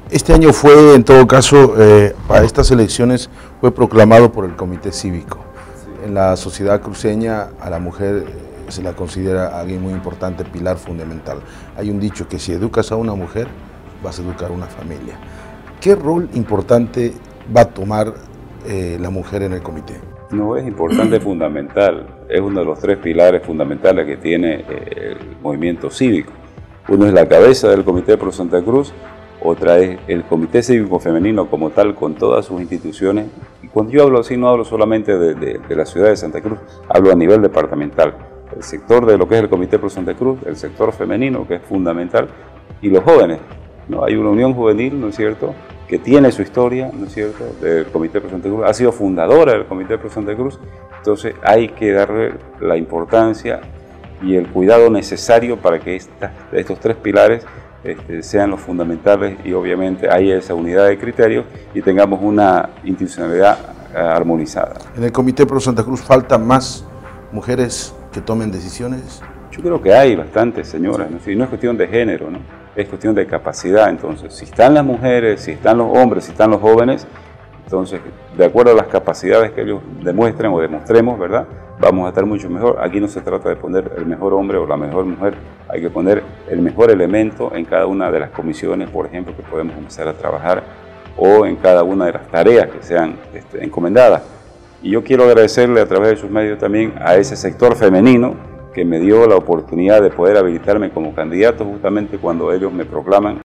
Este año fue, en todo caso, para estas elecciones fue proclamado por el Comité Cívico. En la sociedad cruceña a la mujer se la considera alguien muy importante, pilar fundamental. Hay un dicho que si educas a una mujer, vas a educar a una familia. ¿Qué rol importante va a tomar la mujer en el comité? No, es importante, fundamental. Es uno de los tres pilares fundamentales que tiene el movimiento cívico. Uno es la cabeza del Comité Pro Santa Cruz, otra es el Comité Cívico Femenino como tal, con todas sus instituciones. Y cuando yo hablo así, no hablo solamente de la ciudad de Santa Cruz, hablo a nivel departamental. El sector de lo que es el Comité Pro Santa Cruz, el sector femenino, que es fundamental, y los jóvenes, ¿no? Hay una unión juvenil, ¿no es cierto?, que tiene su historia, ¿no es cierto?, del Comité Pro Santa Cruz, ha sido fundadora del Comité Pro Santa Cruz. Entonces hay que darle la importancia y el cuidado necesario para que estos tres pilares sean los fundamentales, y obviamente haya esa unidad de criterios y tengamos una institucionalidad armonizada. ¿En el Comité Pro Santa Cruz faltan más mujeres que tomen decisiones? Yo creo que hay bastantes, señoras, ¿no? Y no es cuestión de género, ¿no? Es cuestión de capacidad. Entonces, si están las mujeres, si están los hombres, si están los jóvenes, entonces, de acuerdo a las capacidades que ellos demuestren o demostremos, ¿verdad?, vamos a estar mucho mejor. Aquí no se trata de poner el mejor hombre o la mejor mujer, hay que poner el mejor elemento en cada una de las comisiones, por ejemplo, que podemos empezar a trabajar, o en cada una de las tareas que sean encomendadas. Y yo quiero agradecerle a través de sus medios también a ese sector femenino que me dio la oportunidad de poder habilitarme como candidato justamente cuando ellos me proclaman